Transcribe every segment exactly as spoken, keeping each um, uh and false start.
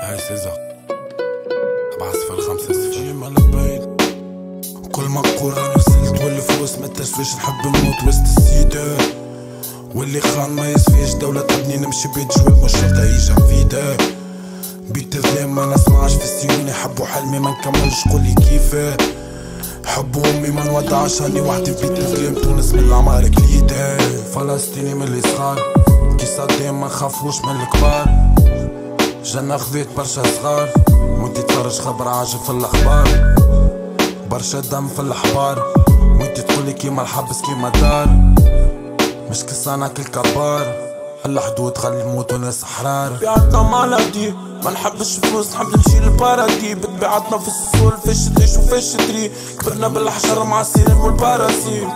هاي سيزا سبعة صفر خمسة صفر جيم على البيت. كل ما قرر وصلت واللي فلوس ما تسويش، نحب نموت وسط السيدة واللي خان ما يسفيش. دولة تبني نمشي بيت جواب مش شرط يجي مفيدة. بيت الظلام ما نسمعش في السيون، يحبوا حلمي ما نكملش قولي كيفاه. حب امي ما نودعش هاني وحدي في بيت الظلام، تونس من العمارة كليدة. فلسطيني من اللي صغار كي صدام ما نخافوش من الكبار. جنة خذيت برشا صغار وانتي تفرج خبر عاجب في الاخبار. برشا دم في الاحبار وانتي تقولي كيما الحبس كيما الدار. مش كسانا كل كبار الحدود خلي الموتوا ناس احرار. بيعتنا مالدي ما نحبش فلوس، نحب نمشي للبارادي. بتبيعتنا في السول فيش تعيش وفيش تري. كبرنا بالحشر مع السيرين والباراسيل،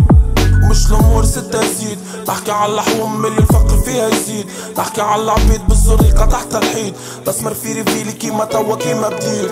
مش الامور ستة زيد. نحكي على اللحوم اللي الفقر فيها يزيد. نحكي على العبيد بالزريقة تحت الحيط. بسمر في ريفيلي كيما توا كيما بديل.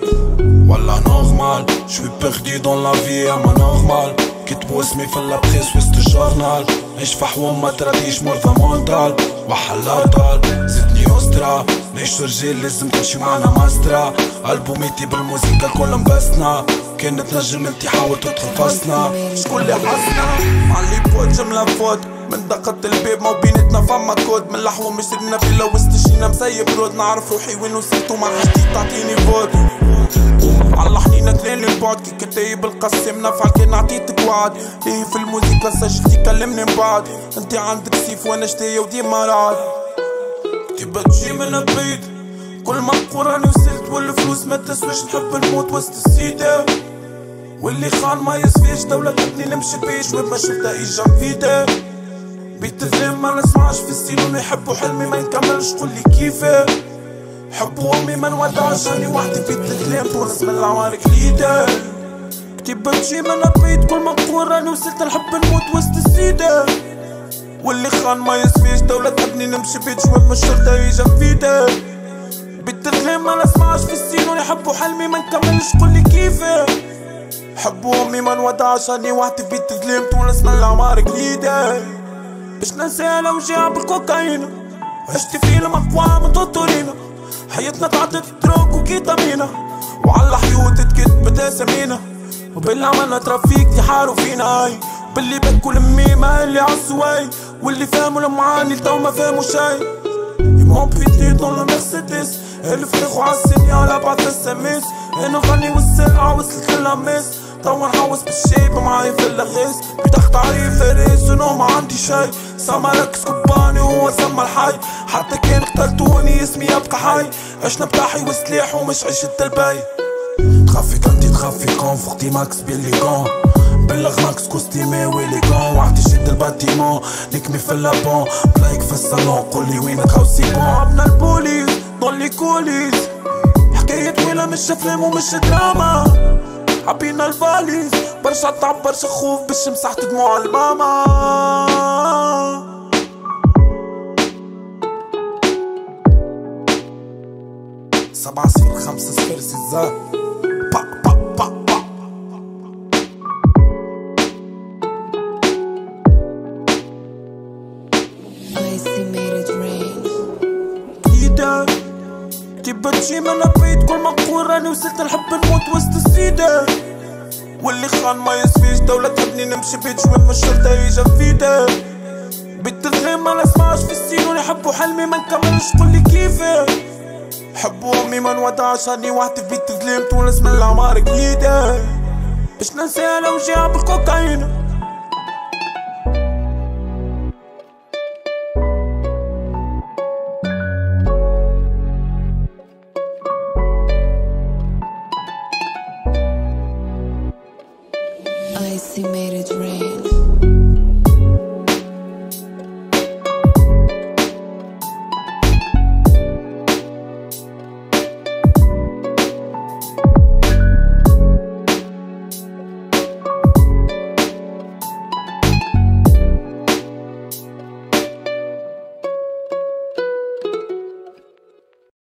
والله نورمال شوي بيردي دون لا في اما نورمال. كتبوا اسمي في اللابريس وسط الجورنال. عيش في حوم ما تراديش مرضى مونتال. وحلار دال زدني أسرة نعيش رجال لازم تمشي معنا ماسترا. ألبوميتي بالموسيقى الكل مبسنا. كانت نجم انتي حاول تدخل فصنا. شكون اللي حسنا علي بود جملة فوت من دقة الباب ما بينتنا فما كود. من الحوم مشرنا فيلا وسط شينا مسيب رود. نعرف روحي وين وصلت وما حاجتي تعطيني فوت. على حنينة تلين البعد كي كتايب القسم نفعل كان عطيتك وعد. ليه في الموسيقى سجلتي كلمني من بعد. انتي عندك سيف وانا شتاية وديما رعد. كتبت تجي من البيت كل ما قراني وصلت والفلوس ما تسويش. نحب نموت وسط السيدة واللي خان ما يسفيش. دولة تبني نمشي بيش وما شفتها ايجا مفيدة. بيت الظلام ما نسمعش في السيلون. يحبوا حلمي ما نكملش قولي كيفاه. حبوا امي ما نودعش هاني وحدي في بيت الظلام، تونس من العمارة كليدة. كتبت تجي من البيت كل ما قراني وصلت. نحب نموت وسط السيدة واللي خان ما يسفيش. دولة تبني نمشي بيت جواب مش شرطة يجا مفيدة. بيت الظلام ما نسمعش في السيلون. يحبوا حلمي ما نكملش قولي كيفاه. حبوا امي ما نودعش هاني وحدي في بيت الظلام، تونس من العمارة كليدة. باش ننسى الأوجاع بالكوكايين. عشت فيلم أقوى من توتورينا. حياتنا تعطت دروك وكيتامينا. وعلى حيوت تكتبت اسامينا. وباللي عملنا ترافيك يحاروا فينا هاي. باللي بكوا الميمة اللي عالسواي. واللي فهموا المعاني لتو ما فهموا شاي. يمون بيتي دون لو مرسيدس الف تاخو عالسينيال ابعت اساميس. انا غني والسلعة وصلت للميس. توا نحوس بالشيب معاي في اللغيس. بتاخد علي فارس ونو ما عندي شي. سما ركس كوباني وهو سما الحي. حتى كان قتلتوني اسمي يبقى حي. عشنا بتاحي وسلاح ومش عيشة الباي. تخفي كنتي تخفي كون فوقتي ماكس بيليغون. بلغ ماكس كوستيمي ويليغون. وحدي شد الباتيمون نكمي في اللابون. بلايك في الصالون قولي وينك هاو سي بون. عبنا البوليس ضلي كوليس. حكاية طويلة مش افلام ومش دراما. حبينا الفاليز برشا تعب برشا خوف باش مسحت دموع الماما. سبعة صفر خمسة صفر سيزا با با با با. كيدا كتبت تجي من البيت كل ما قراني وصلت. نحب نموت وسط السيدة واللي خان ما يسفيش. دولة تبني نمشي بيت جواب مش شرطة يجا مفيدة. بيت الظلام ما نسمعش في السيلون. يحبوا حلمي ما نكملش قولي كيفاه. حبوا امي ما نودعش هاني وحدي في بيت الظلام، تونس من العمارة كليدة. باش ننسى الأوجاع بالكوكايين. Icy made it rain.